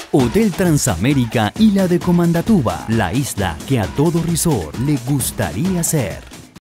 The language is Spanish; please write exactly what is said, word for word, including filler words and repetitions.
Hotel Transamérica Isla de Comandatuba, la isla que a todo resort le gustaría ser.